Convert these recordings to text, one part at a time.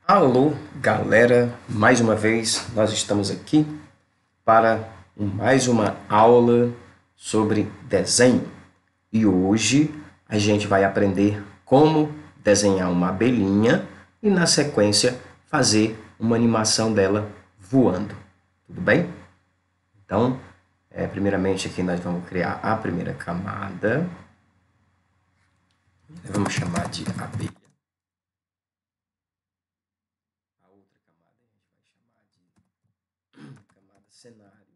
Alô, galera! Mais uma vez nós estamos aqui para mais uma aula sobre desenho. E hoje a gente vai aprender como desenhar uma abelhinha e, na sequência, fazer uma animação dela voando. Tudo bem? Então, primeiramente aqui nós vamos criar a primeira camada. Vamos chamar de abelha. A outra camada a gente vai chamar de camada cenário,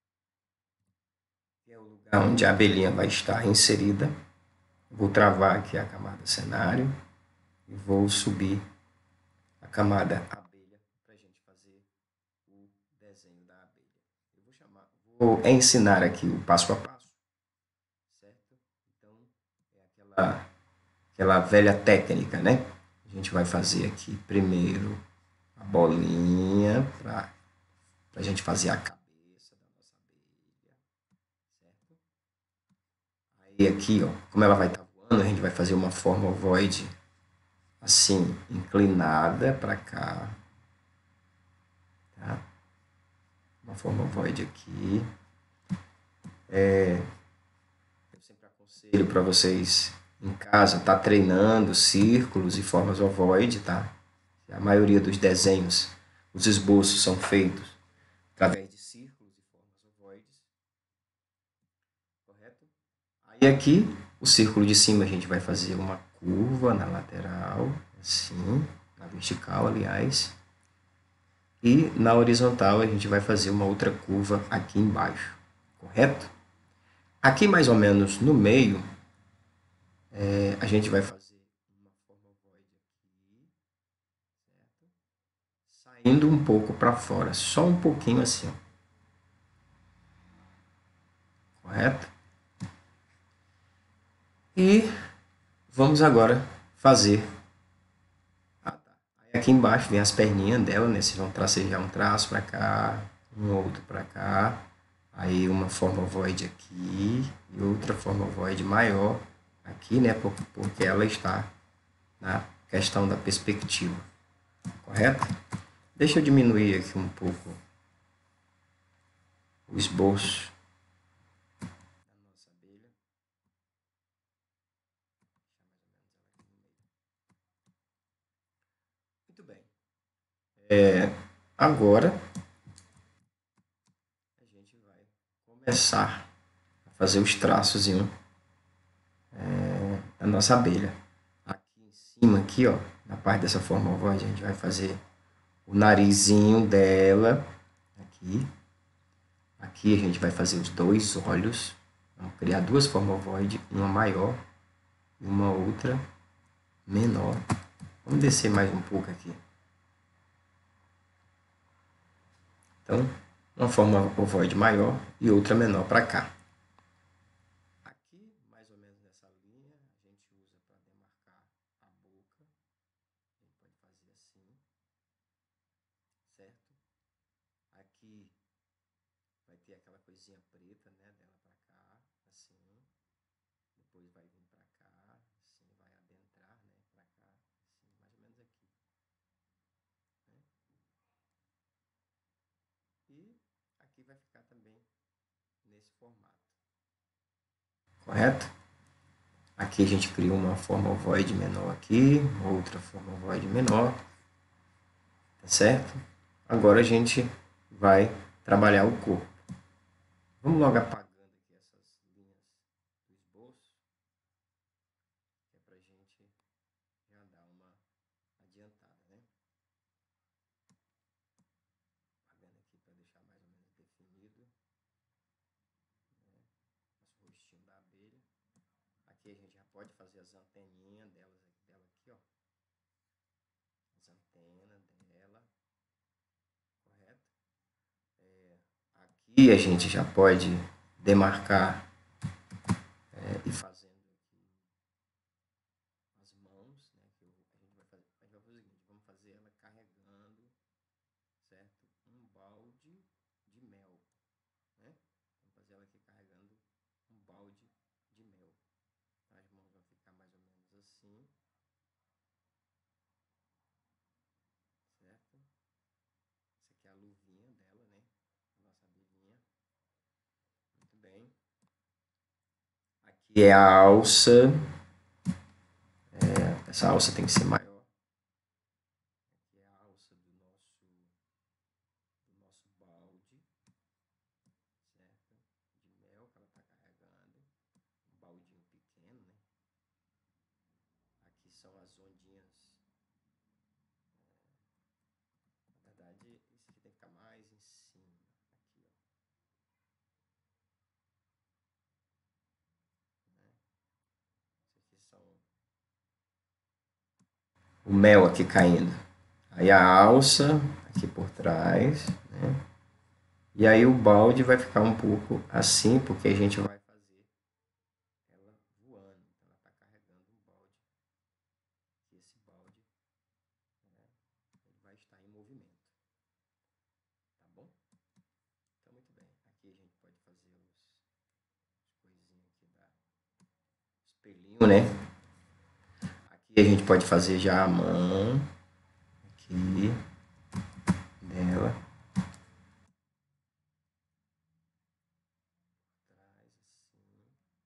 que é o lugar onde a abelhinha vai estar inserida. Vou travar aqui a camada cenário e vou subir a camada abelha para a gente fazer o desenho da abelha. Eu vou ensinar aqui o passo a passo, certo? Então, é aquela velha técnica, né? A gente vai fazer aqui primeiro a bolinha para a gente fazer a cabeça da nossa abelha, certo? Aí aqui, ó, como ela vai estar voando, a gente vai fazer uma forma ovoide assim, inclinada para cá, tá? Uma forma ovoide aqui. Eu sempre aconselho para vocês em casa estar treinando círculos e formas ovoide, tá? A maioria dos desenhos, os esboços são feitos através de círculos e formas ovoides, correto? Aí aqui, o círculo de cima a gente vai fazer uma curva na lateral, assim, na vertical, aliás. E na horizontal a gente vai fazer uma outra curva aqui embaixo, correto? Aqui mais ou menos no meio, a gente vai fazer uma forma ovoide aqui, certo? Saindo um pouco para fora, só um pouquinho assim, correto? E vamos agora fazer. Ah, tá. Aí aqui embaixo vem as perninhas dela, né? Vocês vão tracejar um traço para cá, um outro para cá. Aí uma forma ovoide aqui e outra forma ovoide maior aqui, né? Porque ela está na questão da perspectiva, correto? Deixa eu diminuir aqui um pouco o esboço da nossa abelha. Muito bem. Agora a gente vai começar a fazer os traços da nossa abelha. Aqui em cima, aqui, ó, na parte dessa forma ovoide, a gente vai fazer o narizinho dela. Aqui. Aqui a gente vai fazer os dois olhos. Vamos criar duas formas ovoides, uma maior e uma outra menor. Vamos descer mais um pouco aqui. Então, uma forma ovoide maior e outra menor para cá. Aqui, mais ou menos nessa linha, a gente usa para demarcar a boca. A gente pode fazer assim, certo? Aqui vai ter aquela coisinha preta, né, dela para cá, assim. Depois vai vir para cá, assim, vai adentrar, né, para cá, assim, mais ou menos aqui, né? E aqui vai ficar também nesse formato, correto? Aqui a gente cria uma forma ovoide menor aqui, outra forma ovoide menor, tá certo? Agora a gente vai trabalhar o corpo. Vamos logo apagando aqui essas linhas do esboço, que é para a gente já dar uma adiantada, né? Apagando aqui para deixar mais ou menos definido, né? Nosso rostinho da abelha. Aqui a gente já pode fazer as anteninhas dela aqui, ó. As antenas dela, correto? Aqui a gente já pode demarcar e fazendo aqui as mãos, né? Que a gente vai fazer o seguinte, vamos fazer ela carregando, certo? Um balde de mel, né? Vamos fazer ela aqui carregando um balde de mel. As mãos vão ficar mais ou menos assim. que é a alça. Essa alça tem que ser maior. Aqui é a alça do nosso balde, certo? De mel que ela está carregando. Um baldinho pequeno, né? Aqui são as ondinhas. Na verdade, isso aqui tem que ficar mais em cima. Aqui, ó. Né? Isso aqui são o mel aqui caindo. Aí a alça aqui por trás, né? E aí o balde vai ficar um pouco assim, porque a gente vai fazer ela voando. Então ela está carregando um balde. E esse balde, né, ele vai estar em movimento. Tá bom? Então muito bem. Aqui a gente pode fazer as coisinhas aqui da espelhinho, né? Aqui a gente pode fazer já a mão aqui dela. Traz assim.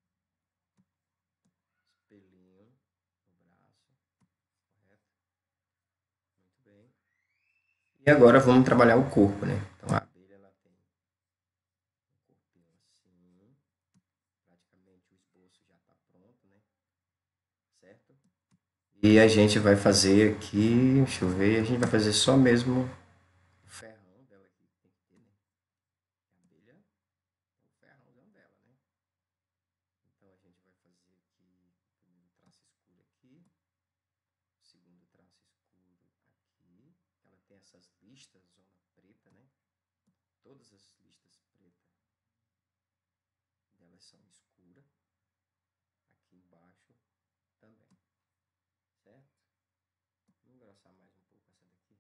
Espelhinho no braço. Correto? Muito bem. E agora vamos trabalhar o corpo, né? Então a abelha ela tem um corpinho assim. Praticamente o esboço já está pronto, né? Certo? E a gente vai fazer aqui, deixa eu ver, a gente vai fazer só mesmo o ferrão dela aqui, tem que ter, né? A abelha é o ferrãozão dela, né? Então a gente vai fazer aqui o primeiro traço escuro aqui, o segundo traço escuro aqui. Ela tem essas listas, zona preta, né? Todas as listas pretas delas são escuras. Aqui embaixo também, certo? Vou engrossar mais um pouco essa daqui.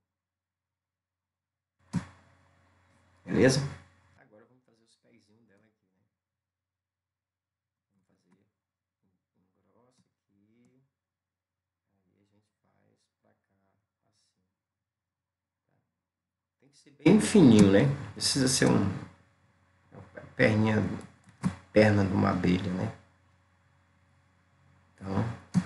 Beleza? Agora vamos fazer os pezinhos dela aqui, né? Vamos fazer engrossa aqui. Aí a gente faz pra cá assim, tá? Tem que ser bem fininho, né? Precisa ser perna de uma abelha, né? Então,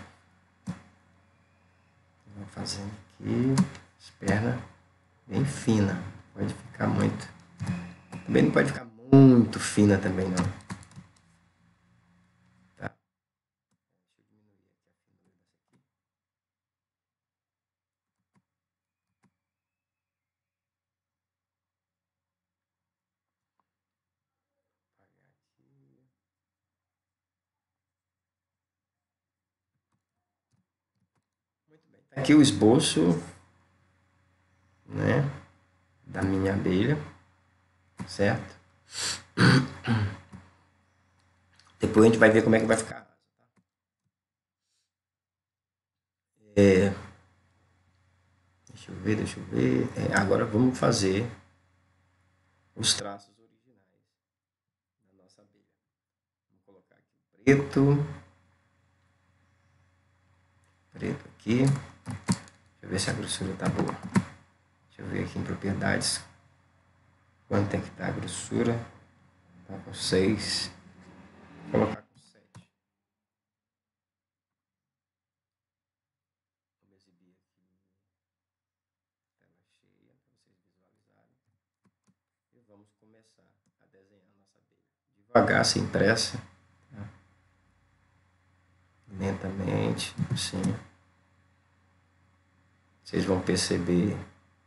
vamos fazendo aqui as pernas bem finas. Pode ficar muito. Também não pode ficar muito fina também, não. Tá? Deixa eu diminuir aqui a finura dessa aqui. Apagar aqui. Muito bem. Tá aqui o esboço, né, da minha abelha, certo? Depois a gente vai ver como é que vai ficar. Deixa eu ver. Agora vamos fazer os traços originais da nossa abelha. Vamos colocar aqui o preto aqui. Deixa eu ver se a grossura tá boa. Deixa eu ver aqui em propriedades quanto tem que dar a grossura. Tá com 6. Vou colocar com 7. Vamos exibir aqui tela cheia para vocês visualizarem. E vamos começar a desenhar a nossa abelha. Devagar, sem pressa. Tá? Lentamente, assim. Vocês vão perceber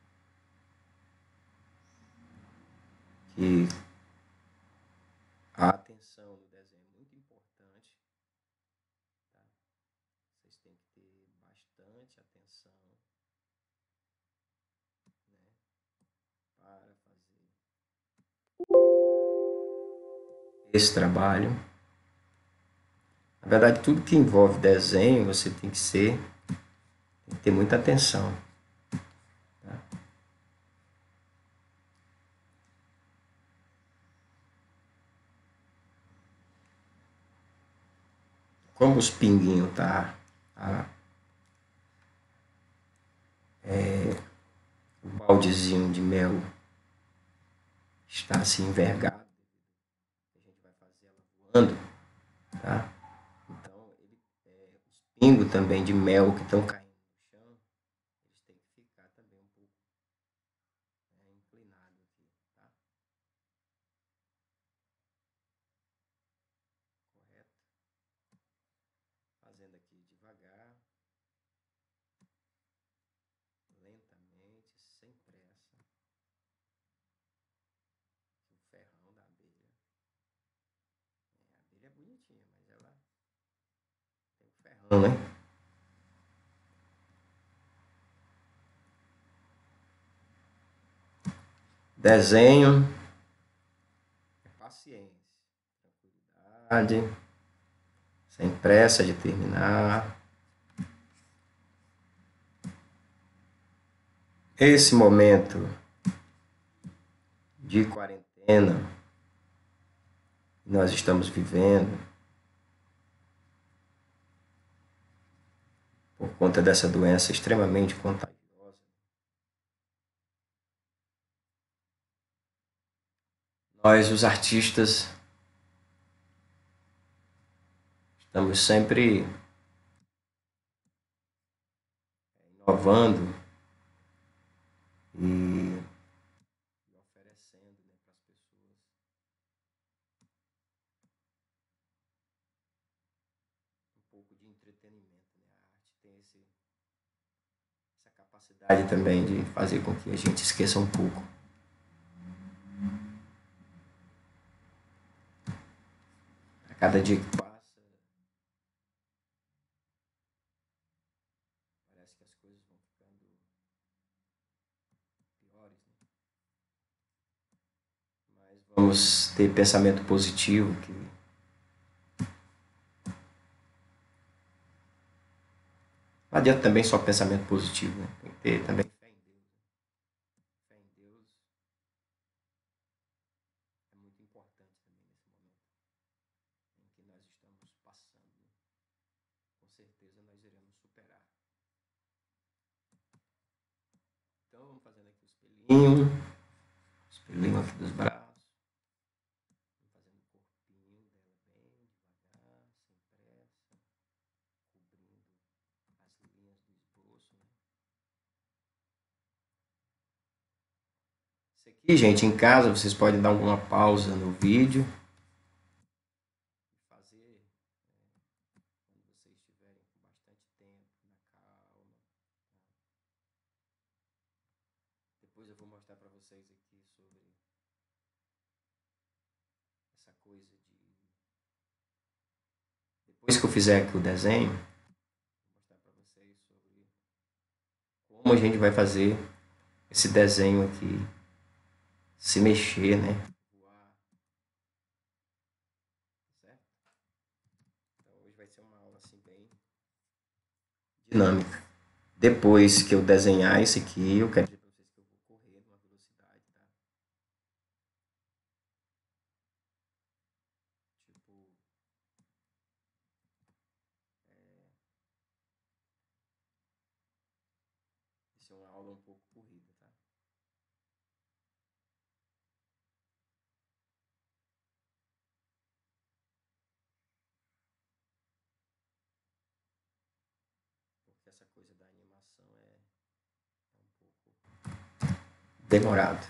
que a atenção no desenho é muito importante. Tá? Vocês têm que ter bastante atenção, né, para fazer esse trabalho. Na verdade, tudo que envolve desenho, você tem que ter muita atenção. Tá? Como os pinguinhos tá, o baldezinho de mel está assim envergado, a gente vai fazer ela voando, tá? pingo também de mel que estão caindo no chão, eles têm que ficar também um pouco inclinado aqui, tá? Correto? Fazendo aqui devagar, lentamente, sem pressa. O ferrão da abelha. A abelha é bonitinha, mas ela tem o ferrão, né? Desenho é paciência, tranquilidade, sem pressa de terminar. Esse momento de quarentena que nós estamos vivendo, por conta dessa doença extremamente contagiosa, nós, os artistas, estamos sempre inovando e oferecendo, né, para as pessoas um pouco de entretenimento. Né? A arte tem essa capacidade também de fazer com que a gente esqueça um pouco. A cada dia que passa, parece que as coisas vão ficando piores, né? Mas vamos ter pensamento positivo, que não adianta também só pensamento positivo, né? Tem que ter também fé em Deus. Fé em Deus é muito importante também nesse momento em que nós estamos passando. Né? Com certeza nós iremos superar. Então vamos fazendo aqui os pelinhos aqui dos braços. Isso aqui, gente, em casa vocês podem dar alguma pausa no vídeo e fazer quando vocês estiverem com bastante tempo, na calma. Depois eu vou mostrar para vocês aqui sobre essa coisa de... Depois que eu fizer aqui o desenho, vou mostrar para vocês sobre como a gente vai fazer esse desenho aqui se mexer, né? Voar. Certo? Então hoje vai ser uma aula assim bem dinâmica. Depois que eu desenhar esse aqui, eu quero dizer para vocês que eu vou correr numa velocidade, tá? Tipo, isso é uma aula um pouco corrida, tá? Porque essa coisa da animação é um pouco demorado.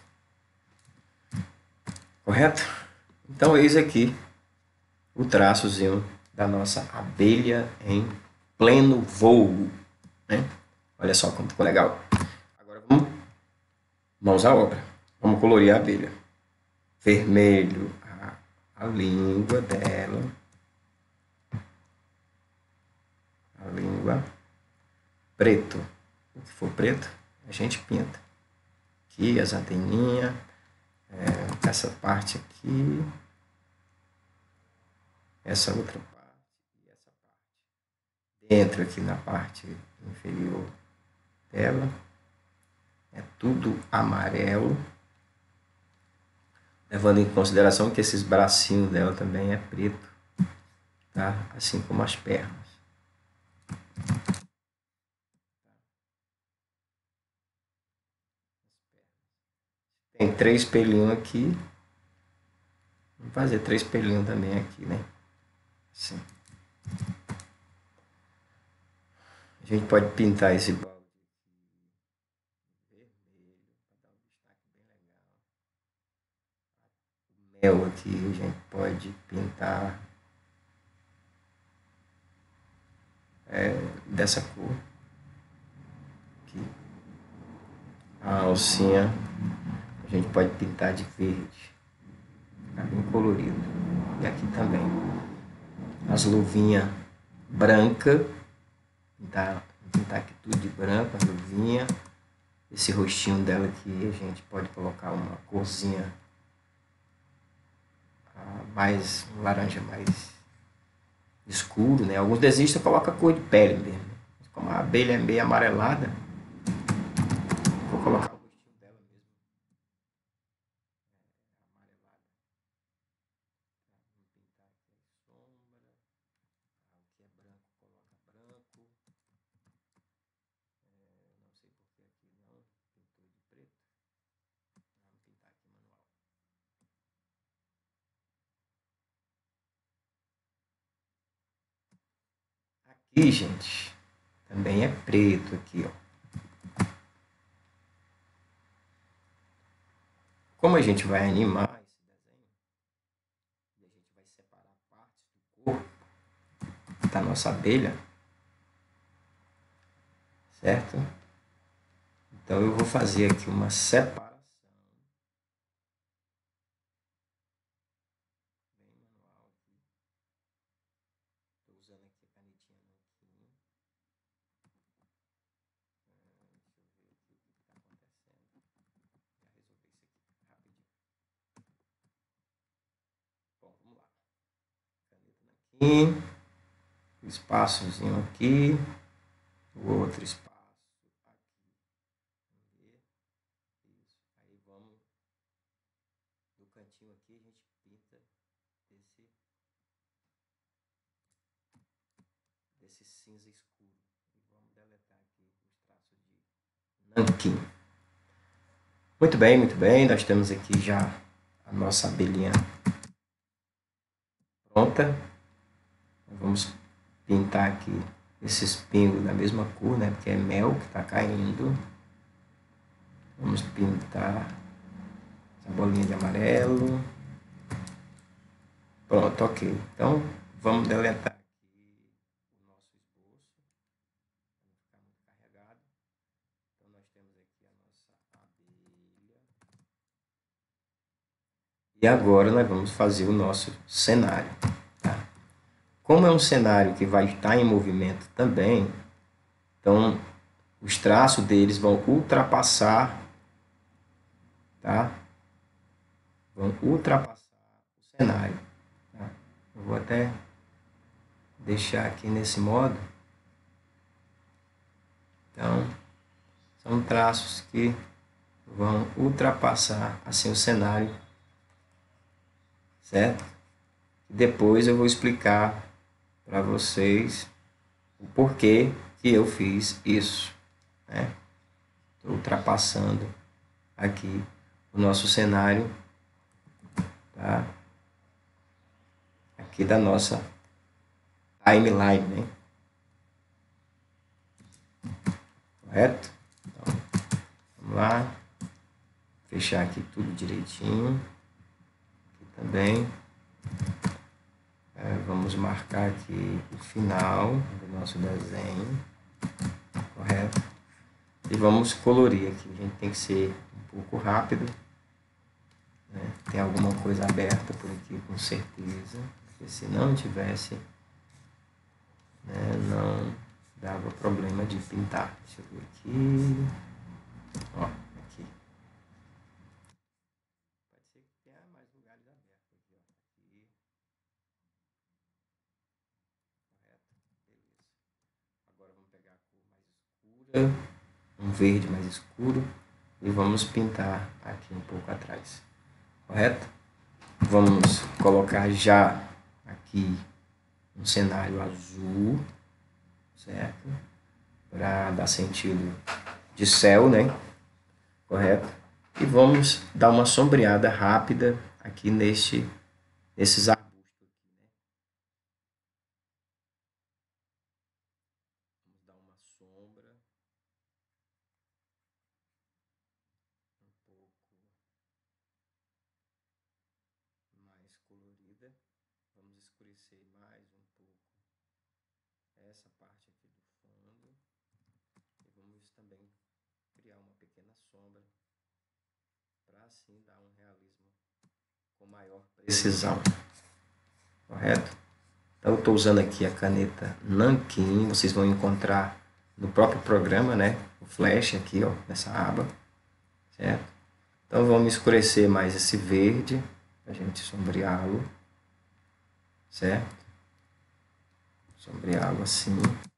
Correto? Então eis aqui o traçozinho da nossa abelha em pleno voo, né? Olha só como ficou legal. Agora vamos mãos à obra. Vamos colorir a abelha. Vermelho, a língua dela. A língua. Preto. O que for preto, a gente pinta. Aqui as anteninhas. Essa parte aqui. Essa outra parte. E essa parte. Dentro aqui na parte inferior dela. É tudo amarelo. Levando em consideração que esses bracinhos dela também é preto, tá? Assim como as pernas. Tem 3 pelinhos aqui. Vamos fazer 3 pelinhos também aqui, né? Assim. A gente pode pintar esse balde vermelho para dar um destaque bem legal. O mel aqui a gente pode pintar dessa cor aqui. A alcinha a gente pode pintar de verde, ficar bem colorido. E aqui também as luvinhas brancas, pintar aqui tudo de branco, a luvinha. Esse rostinho dela aqui a gente pode colocar uma corzinha mais laranja, mais escuro, né? Alguns desistem colocam a cor de pele mesmo. Como a abelha é meio amarelada, vou colocar o rostinho dela mesmo amarelado. Vou pintar aqui a sombra. O que é branco coloca branco. Não sei porque aqui não pintou de preto. Vamos pintar aqui manual. Aqui, gente, também é preto aqui, ó. Como a gente vai animar esse desenho, e a gente vai separar partes do corpo da nossa abelha, certo? Então eu vou fazer aqui uma separação. Bem manual aqui. Estou usando aqui a canetinha Nanquim. Deixa eu ver aqui o que está acontecendo. Já resolver isso aqui rapidinho. Bom, vamos lá. Caneta Nanquim. Espaçozinho aqui. O outro espaço aqui. Vamos ver. Isso. Aí vamos no cantinho aqui, a gente pinta desse cinza escuro. E vamos deletar aqui os traços de nanquim. Muito bem, nós temos aqui já a nossa abelhinha pronta. Vamos pintar aqui esses pingos da mesma cor, né? Porque é mel que está caindo. Vamos pintar essa bolinha de amarelo. Pronto, ok. Então, vamos deletar aqui o nosso esboço, para não ficar muito carregado. Então, nós temos aqui a nossa abelha. E agora nós vamos fazer o nosso cenário. Tá? Como é um cenário que vai estar em movimento também, então os traços deles vão ultrapassar, tá? Vão ultrapassar o cenário. Tá? Eu vou até deixar aqui nesse modo. Então, são traços que vão ultrapassar assim o cenário, certo? Depois eu vou explicar para vocês o porquê que eu fiz isso, né? Estou ultrapassando aqui o nosso cenário, tá? Aqui da nossa timeline, né? Correto? Então, vamos lá. Fechar aqui tudo direitinho. Aqui também. Vamos marcar aqui o final do nosso desenho. Correto? E vamos colorir aqui. A gente tem que ser um pouco rápido. Né? Tem alguma coisa aberta por aqui, com certeza. Porque se não tivesse, né, não dava problema de pintar. Deixa eu ver aqui. Ó, aqui. Pode ser que tenha mais lugares abertos aqui, ó. Aqui. Correto? Beleza. Agora vamos pegar a cor mais escura, um verde mais escuro, e vamos pintar aqui um pouco atrás. Correto? Vamos colocar já aqui um cenário azul, certo? Para dar sentido de céu, né? Correto? E vamos dar uma sombreada rápida aqui nesses arbustos aqui, né? Vamos dar uma sombra um pouco mais colorida. Vamos escurecer mais um pouco essa parte aqui do fundo. E vamos também criar uma pequena sombra para assim dar um realismo com maior precisão. Correto? Então, eu estou usando aqui a caneta Nanquim. Vocês vão encontrar no próprio programa, né? O flash aqui, ó, nessa aba. Certo? Então, vamos escurecer mais esse verde para a gente sombreá-lo. Certo? Sombreá-lo assim.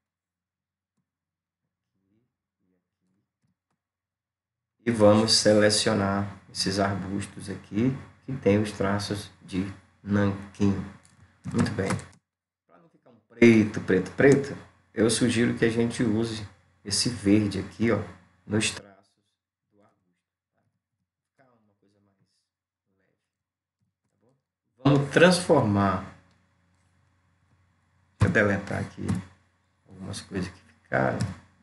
E vamos selecionar esses arbustos aqui que tem os traços de nanquim. Muito bem. Para não ficar um preto, eu sugiro que a gente use esse verde aqui, ó, nos traços do arbusto. Tá? Ficar uma coisa mais leve. Tá bom? Vamos transformar. Deixa eu deletar aqui algumas coisas que ficaram.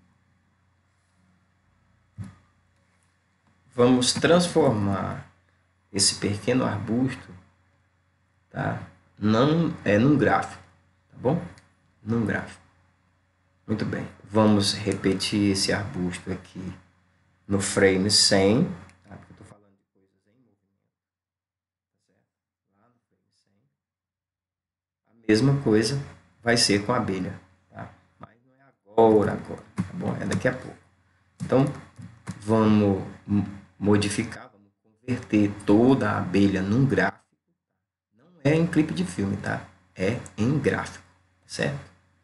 Vamos transformar esse pequeno arbusto, tá? Num gráfico, tá bom? Num gráfico. Muito bem. Vamos repetir esse arbusto aqui no frame 100, tá? Porque eu estou falando de coisas em movimento, tá certo? Lá no frame 100. A mesma coisa vai ser com a abelha, tá? Mas não é agora, tá bom? É daqui a pouco. Então, vamos modificar, vamos converter toda a abelha num gráfico. Não é em clipe de filme, tá? É em gráfico, certo?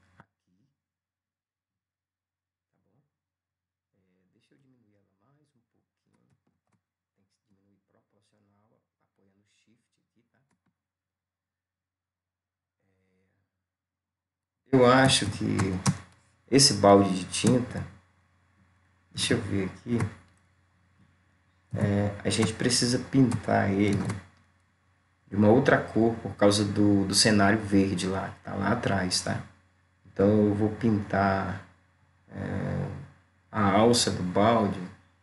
Deixa eu diminuir ela mais um pouquinho. Tem que diminuir proporcional, apoiando Shift aqui, tá? Eu acho que esse balde de tinta, deixa eu ver aqui, a gente precisa pintar ele de uma outra cor por causa do cenário verde lá, que tá lá atrás, tá? Então eu vou pintar a alça do balde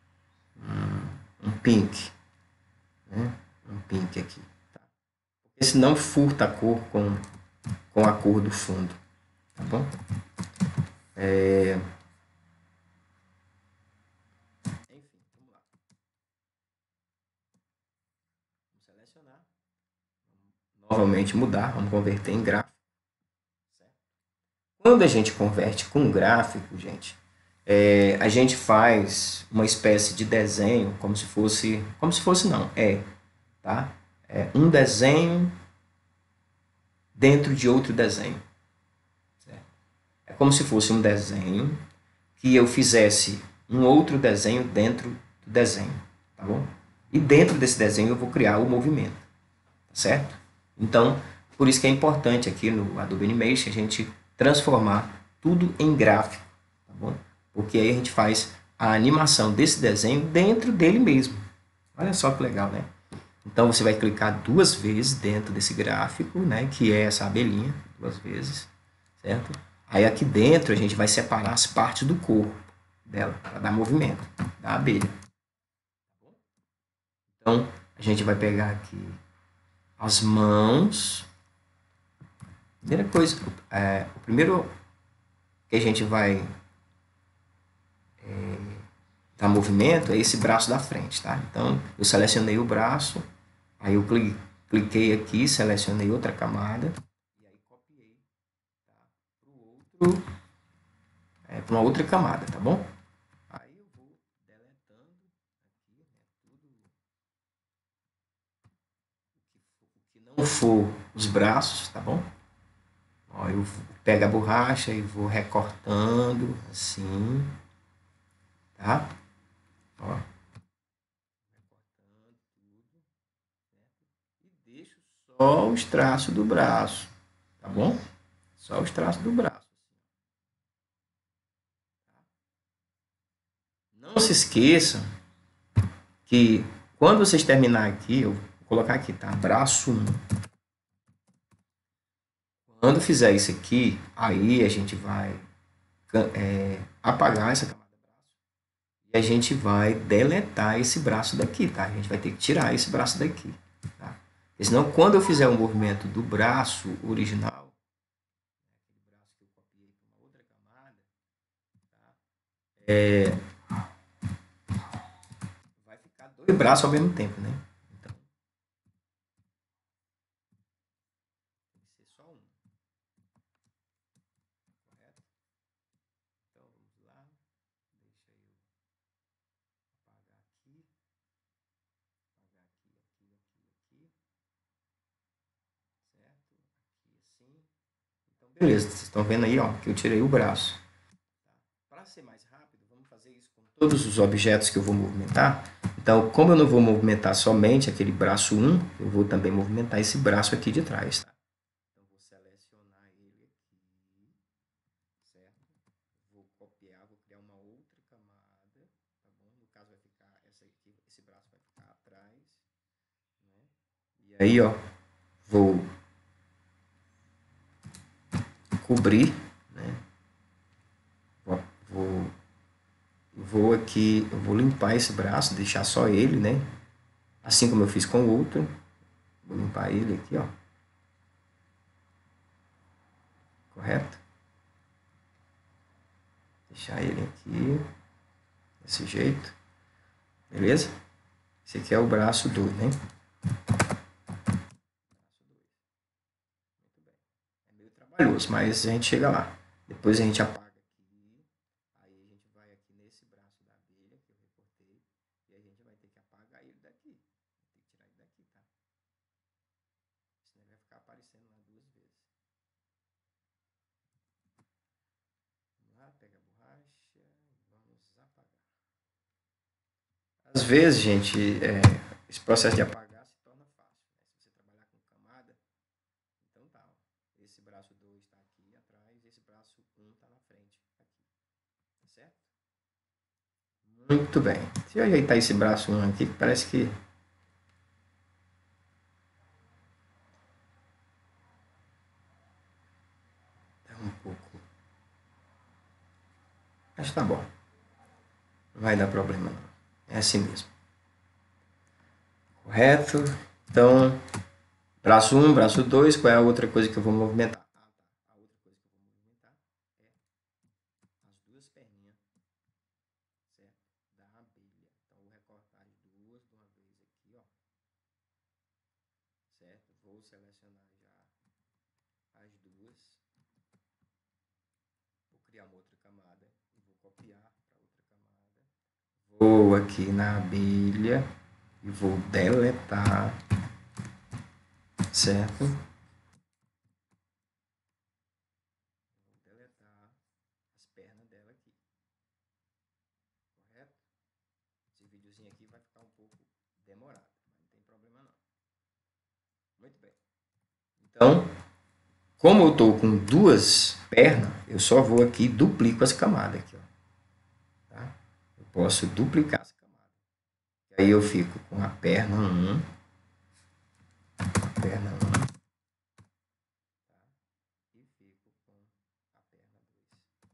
um pink, né? Um pink aqui, tá? Porque senão furta a cor com a cor do fundo, tá bom? Enfim, vamos lá. Vamos selecionar, vamos novamente mudar, vamos converter em gráfico. Certo? Quando a gente converte com gráfico, gente, a gente faz uma espécie de desenho, como se fosse não, tá? É um desenho dentro de outro desenho. Certo? É como se fosse um desenho que eu fizesse um outro desenho dentro do desenho, tá bom? E dentro desse desenho eu vou criar o movimento, tá certo? Então, por isso que é importante aqui no Adobe Animation a gente transformar tudo em gráfico, tá bom? Porque aí a gente faz a animação desse desenho dentro dele mesmo. Olha só que legal, né? Então você vai clicar 2 vezes dentro desse gráfico, né, que é essa abelhinha, 2 vezes, certo? Aí aqui dentro a gente vai separar as partes do corpo dela, para dar movimento, da abelha. Então a gente vai pegar aqui as mãos. Primeira coisa, o primeiro que a gente vai dar movimento é esse braço da frente, tá? Então eu selecionei o braço, aí eu cliquei aqui, selecionei outra camada e aí copiei, tá, para uma outra camada, tá bom? Aí eu vou deletando aqui, né, tudo o que não for os braços, tá bom? Ó, eu pego a borracha e vou recortando assim, tá? Ó, recortando tudo, certo? E deixo só os traços do braço, tá bom? Só os traços do braço. Não se esqueçam que quando vocês terminar aqui, eu vou colocar aqui, tá? Braço 1. Quando fizer isso aqui, aí a gente vai apagar essa camada braço e a gente vai deletar esse braço daqui, tá? A gente vai ter que tirar esse braço daqui, tá? Porque senão, quando eu fizer o movimento do braço original, aquele braço que eu copiei para uma outra camada, tá? Vai ficar dois braços ao mesmo tempo, né? Então, tem que ser só um, correto? Então, vamos lá. Deixa eu apagar aqui. Apagar aqui. Certo? Aqui assim. Então, beleza. Vocês estão vendo aí, ó, que eu tirei o braço. Para ser mais rápido, vamos fazer isso com todos os objetos que eu vou movimentar. Então, como eu não vou movimentar somente aquele braço 1, eu vou também movimentar esse braço aqui de trás, tá? Então, vou selecionar ele aqui, certo? Vou copiar, vou criar uma outra camada, tá bom? No caso, vai ficar essa aqui, esse braço vai ficar atrás, né? E aí, ó, vou cobrir, né? Vou aqui, eu vou limpar esse braço, deixar só ele, né? Assim como eu fiz com o outro. Vou limpar ele aqui, ó. Correto? Deixar ele aqui, desse jeito. Beleza? Esse aqui é o braço 2, né? É meio trabalhoso, mas a gente chega lá. Depois a gente apaga aqui. Aí a gente vai aqui nesse braço da abelha que eu recortei. E a gente vai ter que apagar ele daqui. Tem que tirar ele daqui, tá? Senão ele vai ficar aparecendo lá duas vezes. Vamos lá, pega a borracha e vamos apagar. Às vezes, gente, esse processo de apagar se torna fácil, né? Se você trabalhar com camada, então tá, ó. Esse braço 2 está aqui atrás, esse braço 1 está na frente, aqui. Tá certo? Muito bem. Se eu ajeitar esse braço 1 aqui, parece que tá um pouco. Acho que tá bom. Não vai dar problema não. É assim mesmo. Correto? Então, braço 1, braço 2, qual é a outra coisa que eu vou movimentar? Ah, tá. A outra coisa que eu vou movimentar é as duas perninhas, certo? Da abelha. Então, vou recortar as duas de uma vez aqui, ó. Certo? Vou selecionar já as duas. Vou criar uma outra camada e vou copiar para outra camada. Vou aqui na abelha e vou deletar, certo? Vou deletar as pernas dela aqui, correto? Esse videozinho aqui vai ficar um pouco demorado, mas não tem problema não. Muito bem. Então, como eu estou com duas pernas, eu só vou aqui e duplico essa camada aqui, ó. Tá? Eu posso duplicar essa camada. Aí eu fico com a perna 1, perna 1, tá? E fico com a perna 2.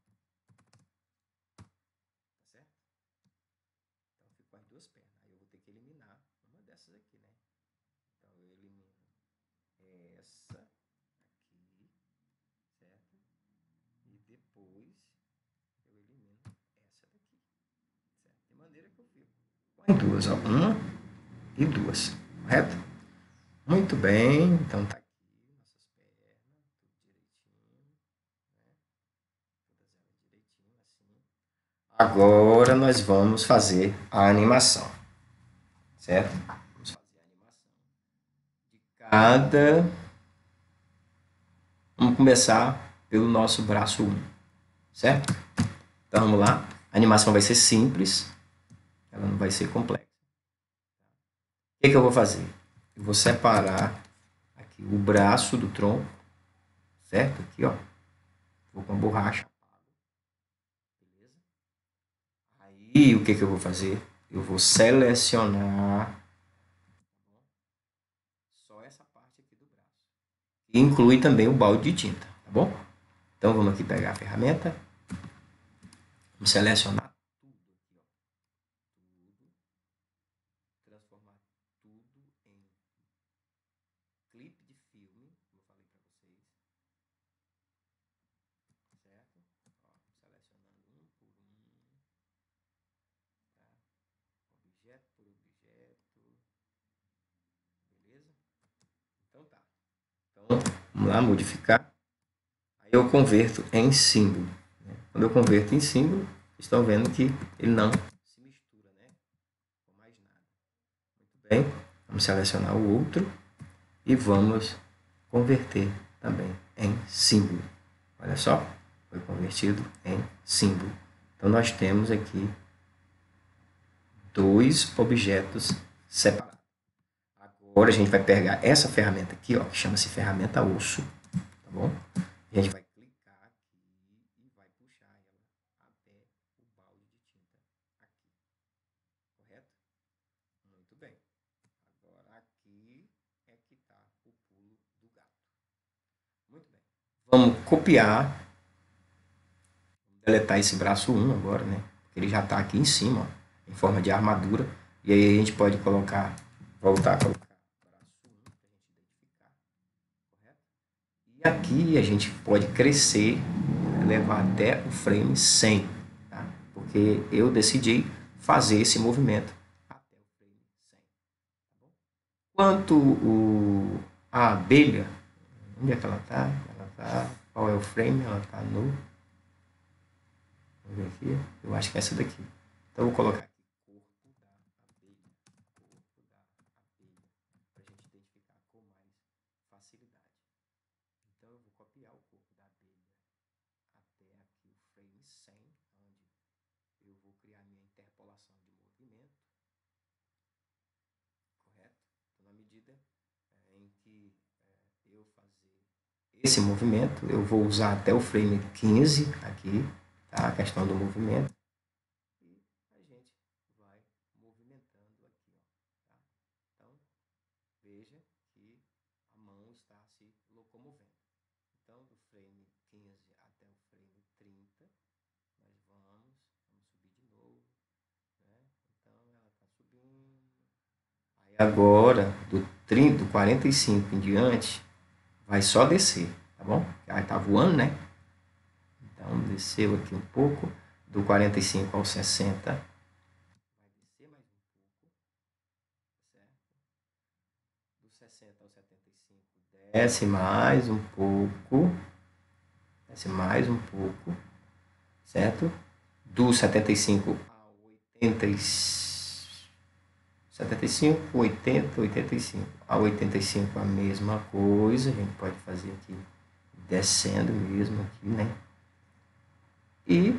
Tá certo? Então eu fico com as duas pernas. Aí eu vou ter que eliminar uma dessas aqui, né? Então eu elimino essa aqui, certo? E depois eu elimino essa daqui, certo? De maneira que eu fico com as duas, ó. Uma e duas, correto? Muito bem, então tá aqui nossas pernas, tudo direitinho, né? Todas elas direitinho, assim. Agora nós vamos fazer a animação, certo? Vamos fazer a animação de cada. Vamos começar pelo nosso braço 1, certo? Então vamos lá. A animação vai ser simples, ela não vai ser complexa. O que eu vou fazer? Eu vou separar aqui o braço do tronco, certo? Aqui, ó. Vou com a borracha. Beleza? Aí o que eu vou fazer? Eu vou selecionar só essa parte aqui do braço. E inclui também o balde de tinta, tá bom? Então vamos aqui pegar a ferramenta. Vamos selecionar tudo aqui, ó. Tudo. Transformar tudo em clipe de filme, como eu falei para vocês. Certo? Ó, selecionando um por um, tá? Objeto por objeto. Beleza? Então tá. Então, vamos lá, modificar. Aí eu converto em símbolo. Né? Quando eu converto em símbolo, estão vendo que ele não se mistura, né? Com mais nada. Muito bem. Vamos selecionar o outro e vamos converter também em símbolo. Olha só, foi convertido em símbolo. Então nós temos aqui dois objetos separados. Agora a gente vai pegar essa ferramenta aqui, ó, que chama-se ferramenta osso, tá bom? E a gente vai clicar aqui e vai puxar ela até o balde de tinta aqui, correto? Muito bem. Agora aqui é que está o pulo do gato. Muito bem. Vamos copiar, vamos deletar esse braço 1 agora, né? Porque ele já está aqui em cima, ó, em forma de armadura. E aí a gente pode colocar, voltar a colocar o braço 1 para a gente identificar, correto? E aqui a gente pode crescer, levar até o frame 100, tá? Porque eu decidi fazer esse movimento até o frame 100. Tá bom? Quanto a abelha, onde é que ela está? Ela tá, qual é o frame? Ela está no... Vamos ver aqui. Eu acho que é essa daqui. Então eu vou colocar aqui corpo da abelha. Corpo da abelha. Para a gente identificar com mais facilidade. Então eu vou copiar o corpo da abelha até aqui o frame 100, onde eu vou criar minha interpolação de movimento, correto? Então, na medida em que eu fazer esse movimento, eu vou usar até o frame 15 aqui, tá? A questão do movimento, e a gente vai movimentando aqui, ó, tá? Então, veja que a mão está se locomovendo. Então, do frame 15 até o frame 30, nós vamos subir de novo, né? Então, ela está subindo. Aí agora, do 45 em diante, vai só descer, tá bom? Ela está voando, né? Então, desceu aqui um pouco, do 45 ao 60, vai descer mais um pouco, certo? Do 60 ao 75, desce mais um pouco, desce mais um pouco, certo? Do 75 ao 75, 80, 85. A 85 a mesma coisa, a gente pode fazer aqui descendo mesmo aqui, né? E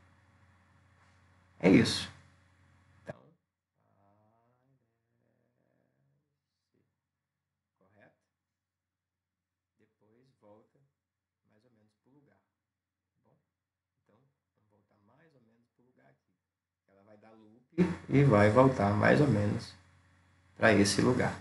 é isso. Então, correto? Depois volta mais ou menos para o lugar, tá bom? Então, vamos voltar mais ou menos para o lugar aqui. Ela vai dar loop e vai voltar mais ou menos para esse lugar.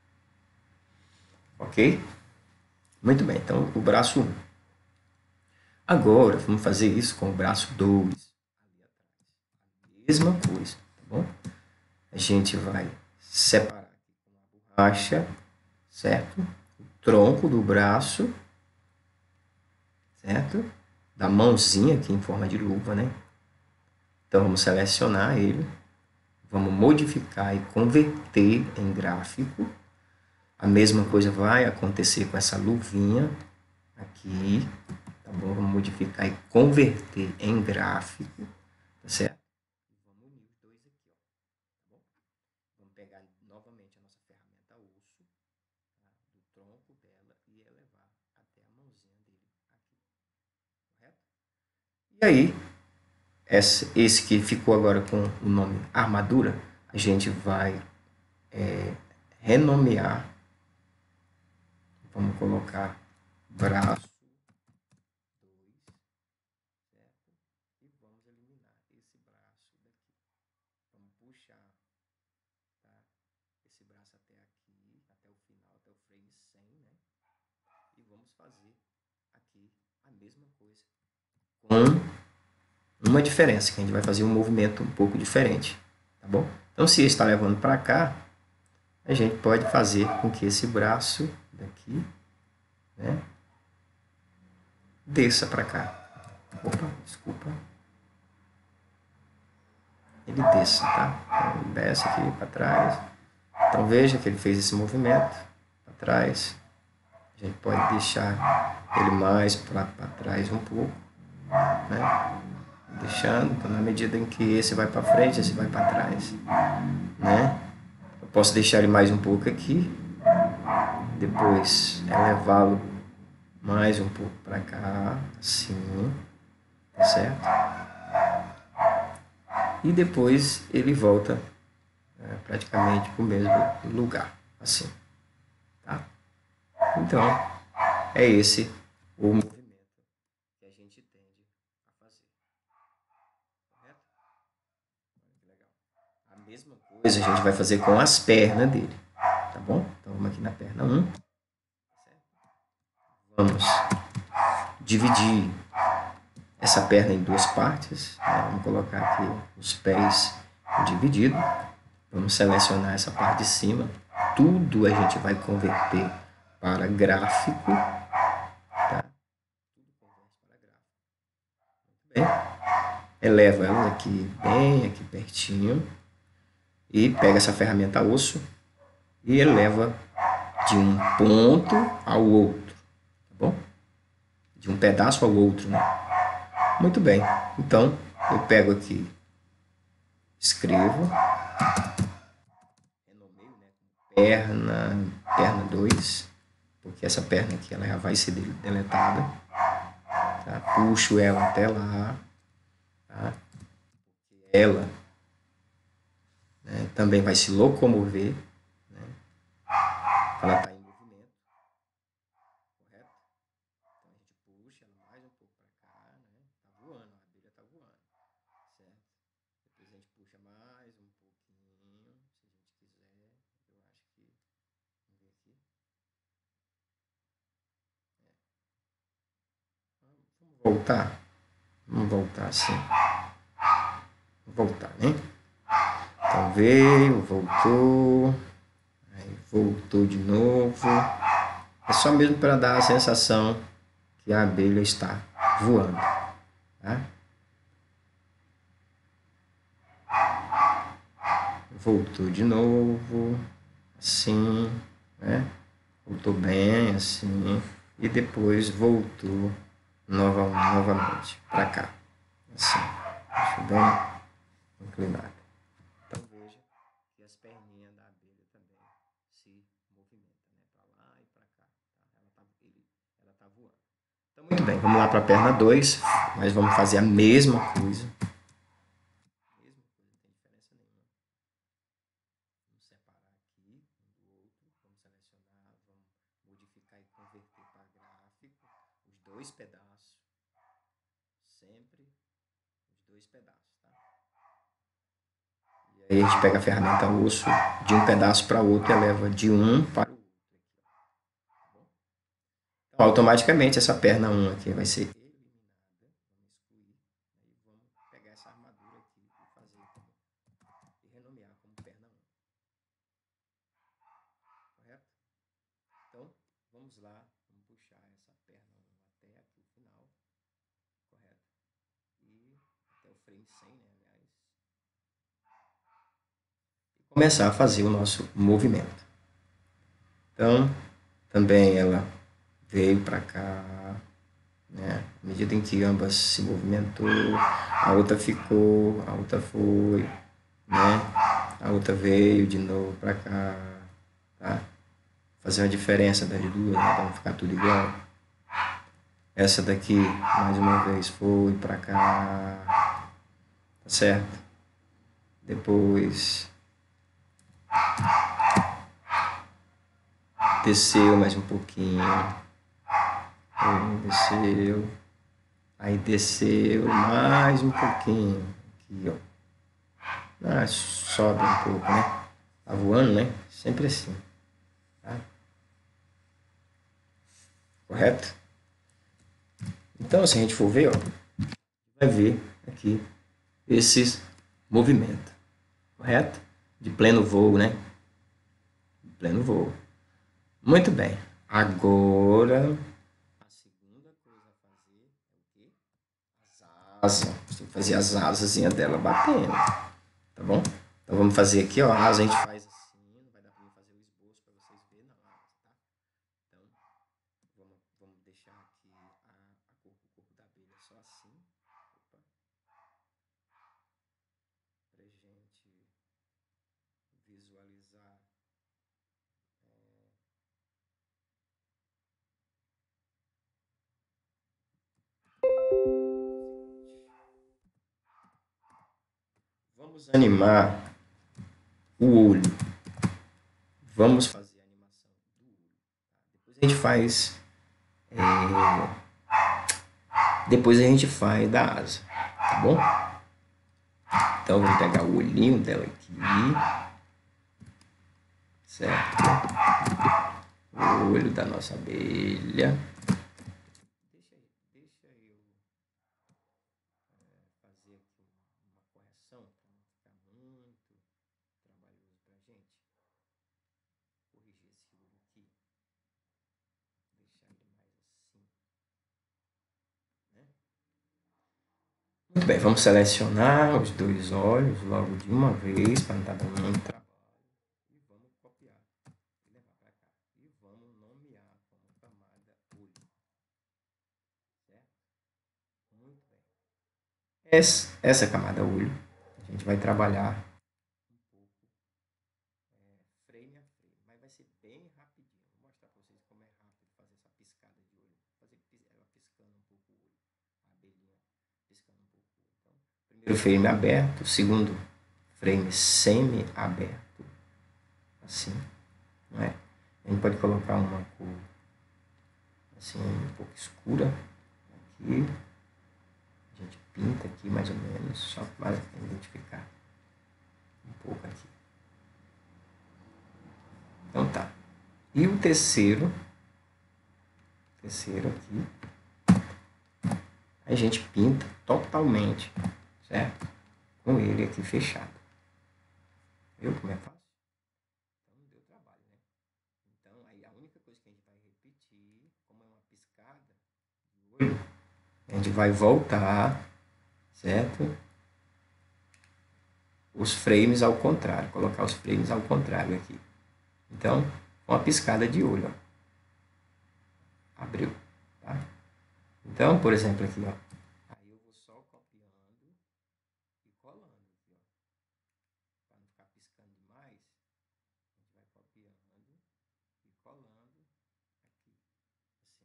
Ok? Muito bem, então o braço 1. Agora, vamos fazer isso com o braço 2. Ali atrás. A mesma coisa, tá bom? A gente vai separar aqui com a borracha, certo? O tronco do braço, certo? Da mãozinha aqui em forma de luva, né? Então, vamos selecionar ele. Vamos modificar e converter em gráfico. A mesma coisa vai acontecer com essa luvinha aqui, tá bom? Vamos modificar e converter em gráfico, tá certo? Vamos unir os dois aqui, ó, tá bom? Vamos pegar novamente a nossa ferramenta osso, tá? Do tronco dela e elevar até a mãozinha dele aqui, correto? E aí, esse que ficou agora com o nome armadura, a gente vai renomear. Vamos colocar braço 2, certo? E vamos eliminar esse braço daqui. Vamos puxar, tá? Esse braço até aqui, até o final, até o frame 100, né? E vamos fazer aqui a mesma coisa com uma diferença, que a gente vai fazer um movimento um pouco diferente, tá bom? Então, se está levando para cá, a gente pode fazer com que esse braço daqui, né, desça para cá. Opa, desculpa. Ele desça, tá? Então, ele desce aqui para trás. Então, veja que ele fez esse movimento para trás. A gente pode deixar ele mais para trás um pouco, né? Deixando, então, na medida em que esse vai para frente, esse vai para trás, né? Eu posso deixar ele mais um pouco aqui, depois elevá-lo mais um pouco para cá, assim, tá certo? E depois ele volta praticamente para o mesmo lugar, assim, tá? Então, é esse o movimento que a gente tende a fazer, correto? Legal. A mesma coisa a gente vai fazer com as pernas dele, tá bom? Então, vamos aqui na perna 1. Vamos dividir essa perna em duas partes, né? Vamos colocar aqui os pés divididos. Vamos selecionar essa parte de cima. Tudo a gente vai converter para gráfico. Tá? Tudo converte para gráfico. Muito bem. Eleva ela aqui, bem aqui pertinho. E pega essa ferramenta osso e eleva de um ponto ao outro. Tá bom? De um pedaço ao outro, né? Muito bem. Então, eu pego aqui, escrevo, renomeio, né, perna 2, porque essa perna aqui ela já vai ser deletada. Tá? Puxo ela até lá. Tá? Ela, né, também vai se locomover. Né? Ela está em movimento. Correto? Então a gente puxa ela mais um pouco para cá. Né? Tá voando, a abelha está voando. Certo? Depois a gente puxa mais um pouquinho, se a gente quiser. Eu acho que... Vamos ver aqui. Vamos voltar. Vamos voltar assim. Vamos voltar, né? Então veio, voltou. Aí voltou de novo. É só mesmo para dar a sensação que a abelha está voando. Tá? Voltou de novo. Assim, né? Voltou bem, assim. E depois voltou novamente para cá. Assim. Deixa bem inclinado. Então veja que as perninhas da abelha também se movimentam, né? Para lá e para cá. Tá? Ela tá voando. Então, muito bem, vamos lá para a perna 2. Mas vamos fazer a mesma coisa. Mesma coisa, não tem diferença nenhuma. Vamos separar aqui um do outro. Vamos selecionar, vamos modificar e converter para gráfico. Os dois pedaços. Sempre os dois pedaços, tá? E aí a gente pega a ferramenta osso de um pedaço para o outro e eleva de um para o outro. Então, automaticamente essa perna 1 aqui vai ser eliminada. Vamos excluir. Aí vamos pegar essa armadura aqui e fazer e renomear como perna 1. Correto? Então, vamos lá. Vamos puxar essa perna 1 até aqui o final. Correto? E até o frame 100, né, aliás. E começar a fazer o nosso movimento. Então, também ela veio para cá, né? À medida em que ambas se movimentou, a outra ficou, a outra foi, né? A outra veio de novo para cá, tá? Fazer uma diferença das duas, né? Para não ficar tudo igual. Essa daqui, mais uma vez, foi para cá, tá certo? Depois desceu mais um pouquinho, desceu, aí desceu mais um pouquinho, aqui, ó. Sobe um pouco, né? Tá voando, né? Sempre assim, tá? Correto? Então, se a gente for ver, ó, vai ver aqui esse movimento, correto? De pleno voo, né? De pleno voo. Muito bem. Agora, a segunda coisa a fazer é o quê? As asas. Você tem que fazer as asasinhas dela batendo, tá bom? Então vamos fazer aqui, ó. A asa a gente faz assim, não vai dar pra mim fazer o esboço para vocês verem, não, tá? Então, vamos deixar aqui o corpo da abelha só assim. Opa. Pra gente visualizar. Vamos animar o olho. Vamos fazer a animação do olho. Depois a gente faz. Depois a gente faz da asa, tá bom? Então vamos pegar o olhinho dela aqui. Certo? O olho da nossa abelha. Deixa eu fazer aqui uma correção para não ficar muito trabalhoso para a gente. Corrigir esse olho aqui. Deixar ele mais assim. Né? Muito bem, vamos selecionar os dois olhos logo de uma vez para não estar dando muito trabalho. E vamos copiar e levar para cá. E vamos nomear como camada olho. Certo? Muito bem. Essa camada olho a gente vai trabalhar um pouco frame a frame, mas vai ser bem rapidinho. Vou mostrar para vocês como é rápido fazer essa piscada de olho. Fazer ela piscando um pouco o olho. A abelhinha piscando um pouco o olho. Então, primeiro frame aberto, segundo frame semi-aberto. Assim, não é? A gente pode colocar uma cor assim, um pouco escura aqui. A gente pinta aqui mais ou menos, só para identificar um pouco aqui. Então tá. E o terceiro aqui, a gente pinta totalmente, certo? Com ele aqui fechado. Viu como é fácil? Então não deu trabalho, né? Então aí a única coisa que a gente vai repetir, como é uma piscada de olho, a gente vai voltar, certo? Os frames ao contrário, colocar os frames ao contrário aqui. Então, uma piscada de olho, ó. Abriu, tá? Então, por exemplo, aqui, ó. Aí eu vou só copiando e colando aqui, ó. Para não ficar piscando demais, a gente vai copiando e colando aqui, assim,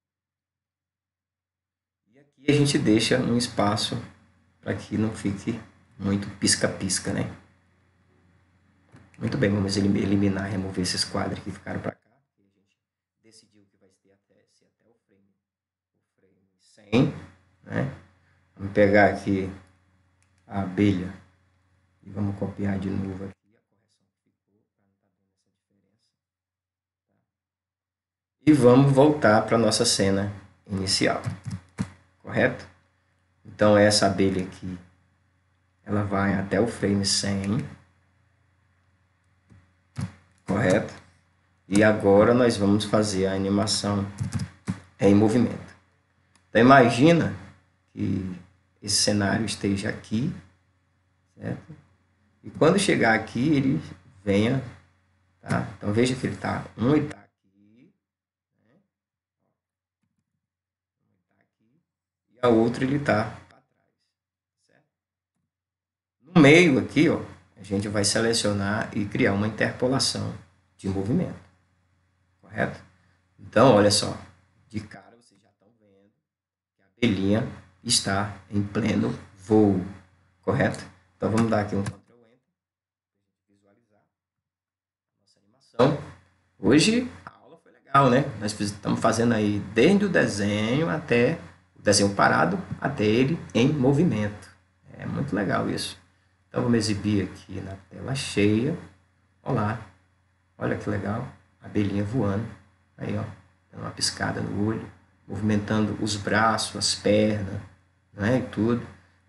ó. E aqui a gente deixa um espaço para que não fique muito pisca-pisca, né? Muito bem, vamos eliminar, remover esses quadros que ficaram para cá. A gente decidiu que vai ser até o frame 100, né? Vamos pegar aqui a abelha e vamos copiar de novo aqui a correção que ficou para não estar dando essa diferença. Tá? E vamos voltar para a nossa cena inicial, correto? Então essa abelha aqui, ela vai até o frame 100, correto? E agora nós vamos fazer a animação em movimento. Então imagina que esse cenário esteja aqui, certo? E quando chegar aqui, ele venha, tá? Então veja que ele está, ele está aqui, né? Um está aqui, e a outra ele está para trás, certo? No meio aqui, ó, a gente vai selecionar e criar uma interpolação de movimento, correto? Então, olha só, de cara vocês já estão vendo que a abelhinha está em pleno voo, correto? Então vamos dar aqui um Ctrl Enter para visualizar a nossa animação. Hoje a aula foi legal, né? Nós estamos fazendo aí desde o desenho até o desenho parado, até ele em movimento. É muito legal isso. Então vamos exibir aqui na tela cheia. Olá, olha que legal, a abelhinha voando. Aí, ó, dando uma piscada no olho, movimentando os braços, as pernas, né, e tudo.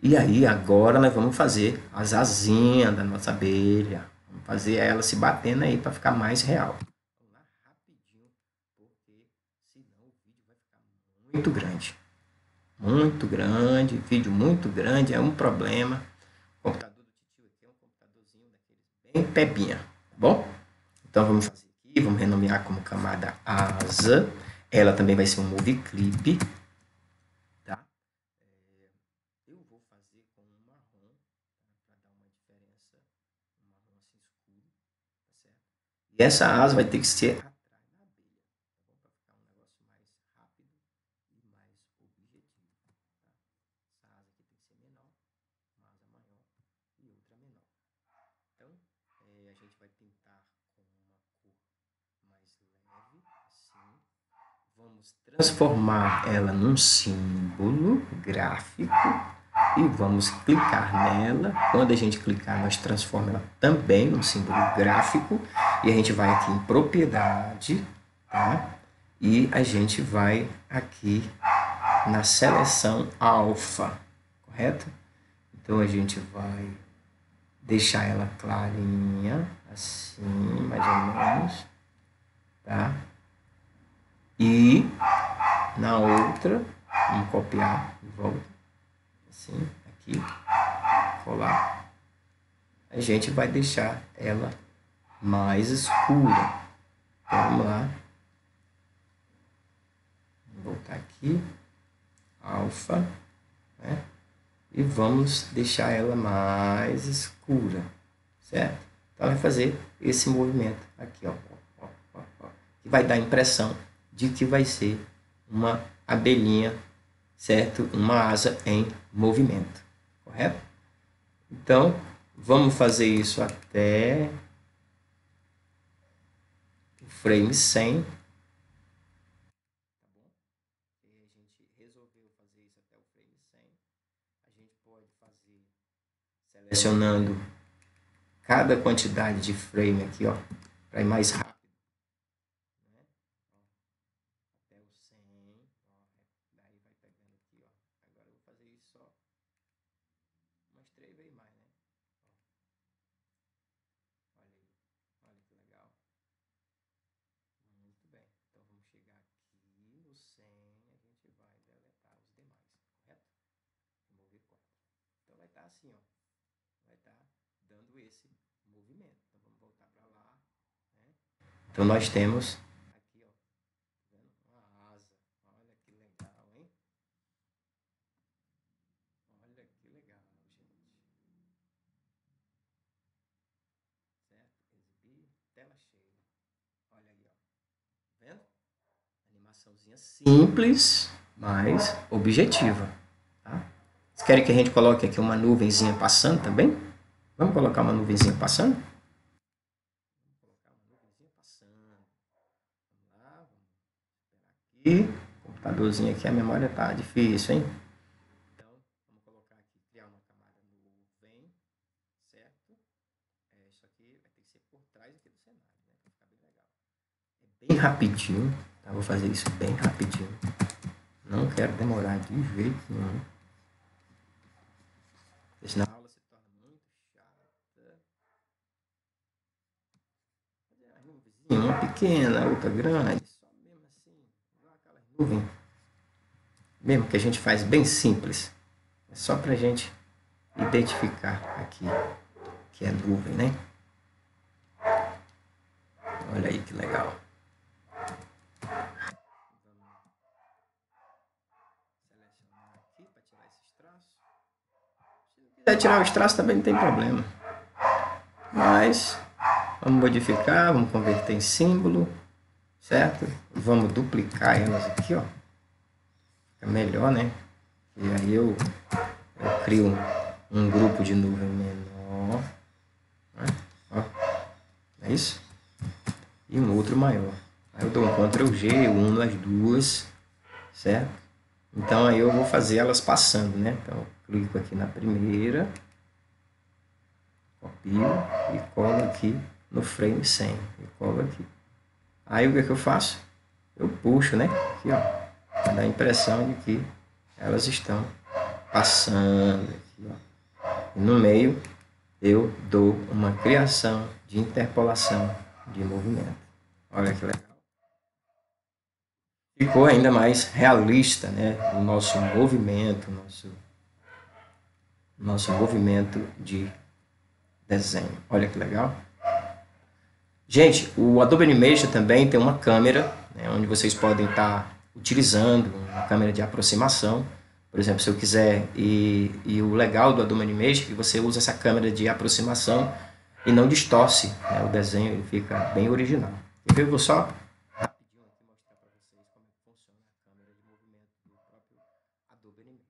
E aí agora nós vamos fazer as asinhas da nossa abelha. Vamos fazer ela se batendo aí para ficar mais real. Vamos lá rapidinho, porque senão o vídeo vai ficar muito grande. Muito grande, vídeo muito grande, é um problema. O computador do tio aqui é um computadorzinho daqueles bem pebinha, tá bom? Então vamos fazer aqui, vamos renomear como camada asa. Ela também vai ser um movie clip, tá? Eu vou fazer com um marrom, tá? Para dar uma diferença, um marrom assim escuro, tá certo? E essa asa vai ter que ser atrás da abelha, tá bom? Para ficar um negócio mais rápido e mais objetivo, tá? Essa asa aqui tem que ser menor, uma asa maior e outra menor. Então, a gente vai pintar com uma cor mais leve, assim. Vamos transformar ela num símbolo gráfico e vamos clicar nela. Quando a gente clicar, nós transformamos ela também num símbolo gráfico e a gente vai aqui em propriedade, tá? E a gente vai aqui na seleção alfa, correto? Então a gente vai deixar ela clarinha, assim, mais ou menos, tá? E na outra, vamos copiar de volta, assim, aqui, colar. A gente vai deixar ela mais escura. Então, vamos lá. Vou voltar aqui, alfa, né? E vamos deixar ela mais escura, certo? Então, vai fazer esse movimento aqui, ó, que vai dar a impressão de que vai ser uma abelhinha, certo? Uma asa em movimento, correto? Então, vamos fazer isso até o frame 100. Tá bom? E a gente resolveu fazer isso até o frame 100. A gente pode fazer selecionando cada quantidade de frame aqui, ó, para ir mais rápido. Até o 100, ó, daí vai pegando aqui, ó. Agora eu vou fazer isso só umas 3 vezes mais, né? Ó, olha aí, olha que legal. Muito bem, então vamos chegar aqui no 100, a gente vai deletar os demais, correto? Remover 4. Então vai estar assim, ó, vai estar dando esse movimento. Então vamos voltar para lá, né? Então nós temos aqui, ó, vendo? Uma asa. Olha que legal, hein? Olha que legal, gente. Certo? Exibir, tela cheia. Olha aí, ó. Vendo? Animaçãozinha simples, mas objetiva. Tá? Vocês querem que a gente coloque aqui uma nuvenzinha passando também? Vamos colocar uma nuvenzinha passando? Vamos colocar uma nuvenzinha passando. Vamos lá, vamos esperar aqui. O computadorzinho aqui, a memória tá difícil, hein? Então, vamos colocar aqui, criar uma camada nuvem, certo? Isso aqui vai ter que ser por trás aqui do cenário, né? Para ficar bem legal. É bem rapidinho, tá? Vou fazer isso bem rapidinho. Não quero demorar de jeito nenhum. Porque senão a aula se torna muito chata. Uma pequena, outra grande, só mesmo assim, igual aquela nuvem. Mesmo que a gente faz bem simples. É só pra gente identificar aqui que é nuvem, né? Olha aí que legal. Selecionar aqui para tirar esses traços. Se quiser tirar os traços também não tem problema. Mas vamos modificar, vamos converter em símbolo, certo? Vamos duplicar elas aqui, ó. Fica melhor, né? E aí eu crio um grupo de nuvem menor, né? Ó, é isso? E um outro maior. Aí eu dou um Ctrl G, eu uno as duas, certo? Então aí eu vou fazer elas passando, né? Então eu clico aqui na primeira, copio e colo aqui no frame 100. E colo aqui. Aí o que eu faço? Eu puxo, né? Aqui, ó. Pra dar a impressão de que elas estão passando aqui. Aqui, ó. E no meio, eu dou uma criação de interpolação de movimento. Olha que legal. Ficou ainda mais realista, né? O nosso movimento, nosso movimento de desenho. Olha que legal. Gente, o Adobe Animation também tem uma câmera, né, onde vocês podem estar utilizando uma câmera de aproximação. Por exemplo, se eu quiser, e o legal do Adobe Animation é que você usa essa câmera de aproximação e não distorce, né, o desenho, ele fica bem original. Eu vou só rapidinho aqui mostrar para vocês como funciona a câmera de movimento do próprio Adobe Animation.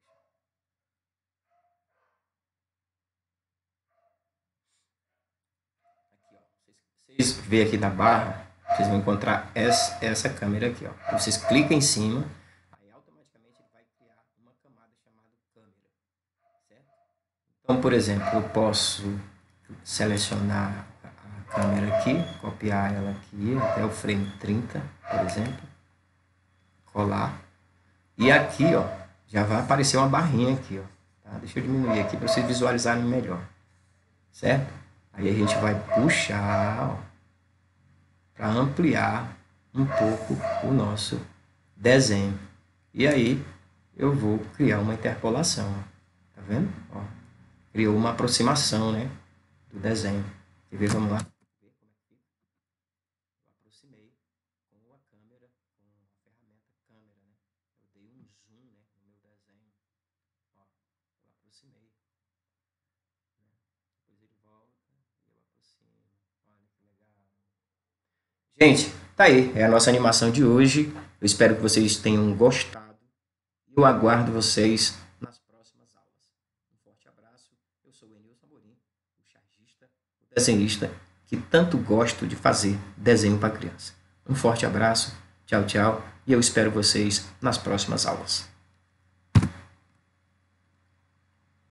Aqui, ó, vocês veem aqui na barra, vocês vão encontrar essa câmera aqui, ó. Vocês clicam em cima, aí automaticamente ele vai criar uma camada chamada câmera, certo? Então, por exemplo, eu posso selecionar a câmera aqui, copiar ela aqui até o frame 30, por exemplo, colar, e aqui, ó, já vai aparecer uma barrinha aqui, ó. Tá? Deixa eu diminuir aqui para vocês visualizarem melhor, certo? Aí a gente vai puxar para ampliar um pouco o nosso desenho. E aí eu vou criar uma interpolação. Tá vendo? Ó, criou uma aproximação, né, do desenho. Quer ver? Vamos lá. Eu aproximei com a câmera, com a ferramenta câmera, né? Eu dei um zoom, né, no meu desenho. Ó, eu aproximei. Depois ele volta e eu aproximo. Olha que legal. Gente, tá aí. É a nossa animação de hoje. Eu espero que vocês tenham gostado. E eu aguardo vocês nas próximas aulas. Um forte abraço. Eu sou o Enilson Amorim, o chargista, o desenhista, que tanto gosto de fazer desenho para criança. Um forte abraço. Tchau, tchau. E eu espero vocês nas próximas aulas.